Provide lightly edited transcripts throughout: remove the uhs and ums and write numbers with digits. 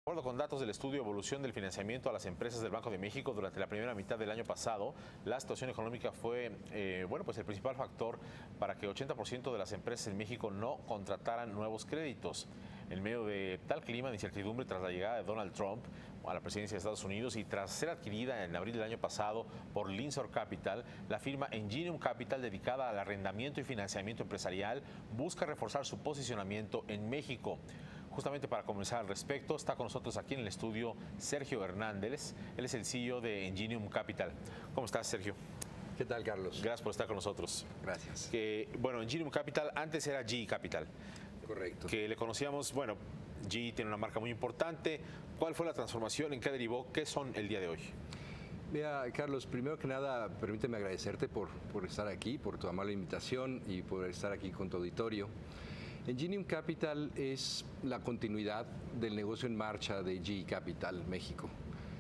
De acuerdo con datos del estudio Evolución del Financiamiento a las Empresas del Banco de México, durante la primera mitad del año pasado, la situación económica fue pues el principal factor para que 80% de las empresas en México no contrataran nuevos créditos. En medio de tal clima de incertidumbre tras la llegada de Donald Trump a la presidencia de Estados Unidos y tras ser adquirida en abril del año pasado por Linsor Capital, la firma Enginium Capital, dedicada al arrendamiento y financiamiento empresarial, busca reforzar su posicionamiento en México. Justamente para conversar al respecto, está con nosotros aquí en el estudio Sergio Hernández. Él es el CEO de Enginium Capital. ¿Cómo estás, Sergio? ¿Qué tal, Carlos? Gracias por estar con nosotros. Gracias. Bueno, Enginium Capital antes era GE Capital. Correcto. Que le conocíamos, bueno, GE tiene una marca muy importante. ¿Cuál fue la transformación? ¿En qué derivó? ¿Qué son el día de hoy? Mira, Carlos, primero que nada, permíteme agradecerte por estar aquí, por tu amable invitación y por estar aquí con tu auditorio. Enginium Capital es la continuidad del negocio en marcha de GE Capital México.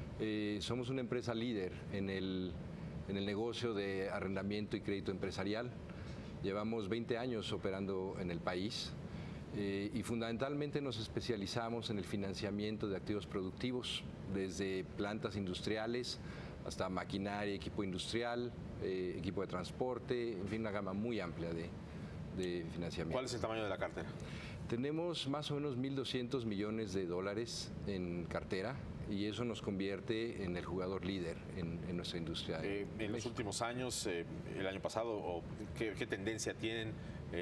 Somos una empresa líder en el negocio de arrendamiento y crédito empresarial. Llevamos 20 años operando en el país y fundamentalmente nos especializamos en el financiamiento de activos productivos, desde plantas industriales hasta maquinaria, equipo industrial, equipo de transporte, en fin, una gama muy amplia de financiamiento. ¿Cuál es el tamaño de la cartera? Tenemos más o menos 1.200 millones de dólares en cartera y eso nos convierte en el jugador líder en nuestra industria. En los últimos años, el año pasado, ¿qué tendencia tienen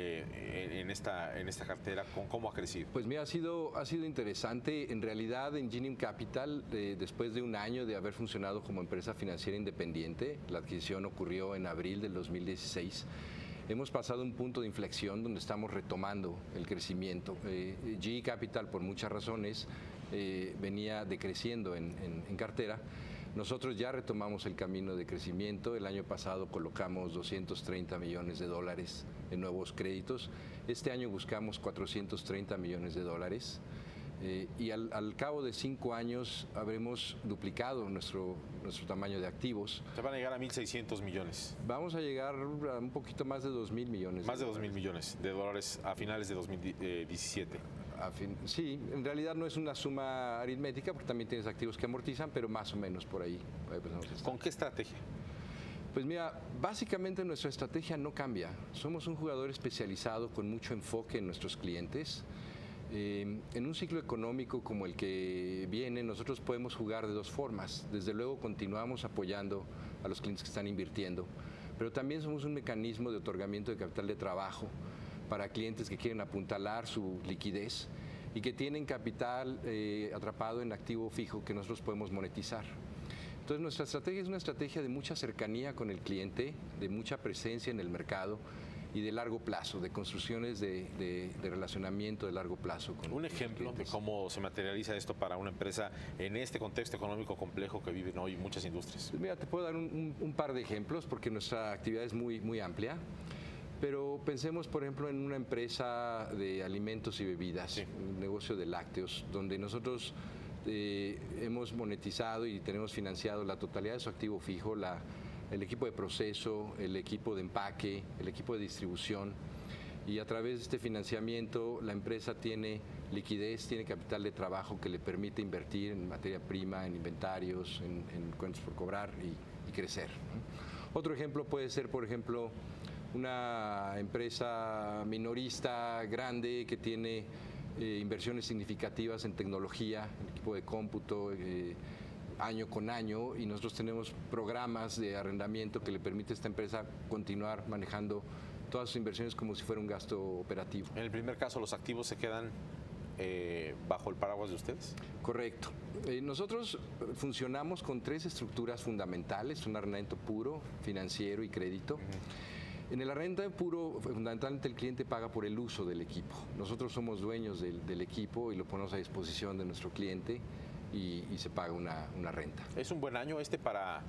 en esta cartera? ¿Cómo ha crecido? Pues mira, ha sido interesante. En realidad, Enginium Capital, después de un año de haber funcionado como empresa financiera independiente, la adquisición ocurrió en abril del 2016, hemos pasado un punto de inflexión donde estamos retomando el crecimiento. GE Capital, por muchas razones, venía decreciendo en cartera. Nosotros ya retomamos el camino de crecimiento. El año pasado colocamos 230 millones de dólares en nuevos créditos. Este año buscamos 430 millones de dólares. Y al cabo de 5 años habremos duplicado nuestro tamaño de activos. Se van a llegar a 1.600 millones. Vamos a llegar a un poquito más de 2.000 millones. Más de 2.000 millones de dólares a finales de 2017. Sí, en realidad no es una suma aritmética porque también tienes activos que amortizan, pero más o menos por ahí. ¿Con qué estrategia? Pues mira, básicamente nuestra estrategia no cambia. Somos un jugador especializado con mucho enfoque en nuestros clientes. En un ciclo económico como el que viene, nosotros podemos jugar de dos formas. Desde luego continuamos apoyando a los clientes que están invirtiendo, pero también somos un mecanismo de otorgamiento de capital de trabajo para clientes que quieren apuntalar su liquidez y que tienen capital atrapado en activo fijo que nosotros podemos monetizar. Entonces nuestra estrategia es una estrategia de mucha cercanía con el cliente, de mucha presencia en el mercado y de largo plazo, de construcciones de relacionamiento de largo plazo. Un ejemplo de cómo se materializa esto para una empresa en este contexto económico complejo que viven hoy muchas industrias. Pues mira, te puedo dar un par de ejemplos porque nuestra actividad es muy amplia. Pero pensemos, por ejemplo, en una empresa de alimentos y bebidas, sí, un negocio de lácteos, donde nosotros hemos monetizado y tenemos financiado la totalidad de su activo fijo, el equipo de proceso, el equipo de empaque, el equipo de distribución. Y a través de este financiamiento, la empresa tiene liquidez, tiene capital de trabajo que le permite invertir en materia prima, en inventarios, en cuentas por cobrar y crecer, ¿no? Otro ejemplo puede ser, por ejemplo, una empresa minorista grande que tiene inversiones significativas en tecnología, en equipo de cómputo, año con año, y nosotros tenemos programas de arrendamiento que le permite a esta empresa continuar manejando todas sus inversiones como si fuera un gasto operativo. En el primer caso, ¿los activos se quedan bajo el paraguas de ustedes? Correcto. Nosotros funcionamos con 3 estructuras fundamentales: un arrendamiento puro, financiero y crédito. En el arrendamiento puro, fundamentalmente el cliente paga por el uso del equipo. Nosotros somos dueños del equipo y lo ponemos a disposición de nuestro cliente y se paga una renta. ¿Es un buen año para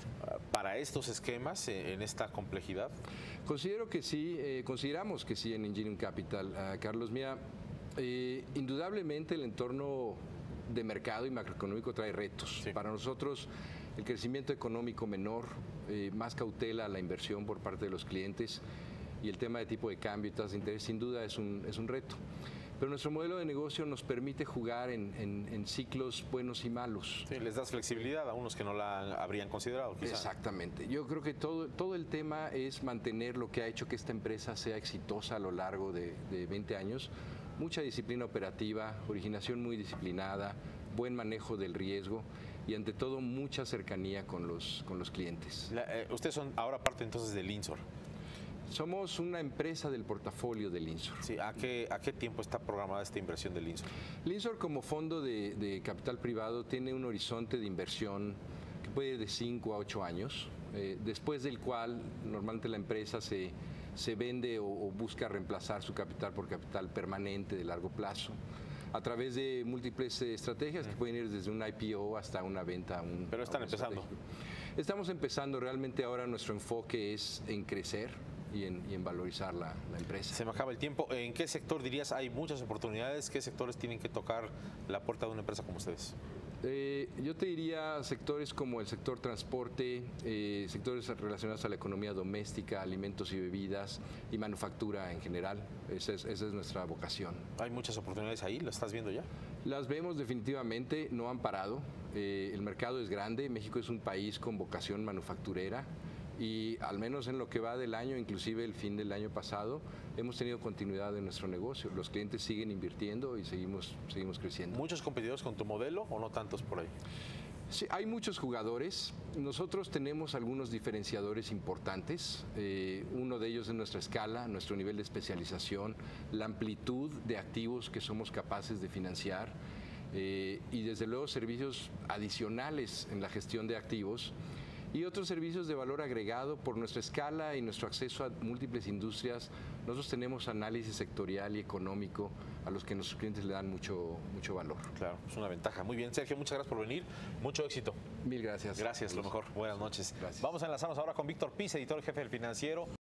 estos esquemas en esta complejidad? Considero que sí, consideramos que sí en Enginium Capital. Carlos, mira, indudablemente el entorno de mercado y macroeconómico trae retos. Sí. Para nosotros, el crecimiento económico menor, más cautela a la inversión por parte de los clientes y el tema de tipo de cambio y tasas de interés, sin duda es un reto. pero nuestro modelo de negocio nos permite jugar en ciclos buenos y malos. Sí, les das flexibilidad a unos que no la habrían considerado, quizá. Exactamente. Yo creo que todo el tema es mantener lo que ha hecho que esta empresa sea exitosa a lo largo de 20 años. Mucha disciplina operativa, originación muy disciplinada, buen manejo del riesgo y ante todo mucha cercanía con los clientes. Ustedes son ahora parte entonces del Linsor. Somos una empresa del portafolio del Linsor. Sí, ¿a qué tiempo está programada esta inversión del Linsor? Linsor como fondo de capital privado tiene un horizonte de inversión que puede ir de 5 a 8 años, después del cual normalmente la empresa se vende o busca reemplazar su capital por capital permanente de largo plazo a través de múltiples estrategias que pueden ir desde un IPO hasta una venta. Pero están empezando. Estamos empezando, realmente ahora nuestro enfoque es en crecer y en valorizar la empresa. Se me acaba el tiempo. ¿En qué sector dirías hay muchas oportunidades? ¿Qué sectores tienen que tocar la puerta de una empresa como ustedes? Yo te diría sectores como el sector transporte, sectores relacionados a la economía doméstica, alimentos y bebidas y manufactura en general. Esa es nuestra vocación. ¿Hay muchas oportunidades ahí? ¿Las estás viendo ya? Las vemos definitivamente, no han parado. El mercado es grande, México es un país con vocación manufacturera. Y al menos en lo que va del año, inclusive el fin del año pasado, hemos tenido continuidad en nuestro negocio. Los clientes siguen invirtiendo y seguimos creciendo. ¿Muchos competidores con tu modelo o no tantos por ahí? Sí, hay muchos jugadores. Nosotros tenemos algunos diferenciadores importantes. Uno de ellos es nuestra escala, nuestro nivel de especialización, la amplitud de activos que somos capaces de financiar y desde luego servicios adicionales en la gestión de activos. Y otros servicios de valor agregado por nuestra escala y nuestro acceso a múltiples industrias. Nosotros tenemos análisis sectorial y económico a los que nuestros clientes le dan mucho valor. Claro, es una ventaja. Muy bien, Sergio, muchas gracias por venir. Mucho éxito. Mil gracias. Gracias, lo mejor. Buenas noches. Gracias. Vamos a enlazarnos ahora con Víctor Pisa, editor jefe del Financiero.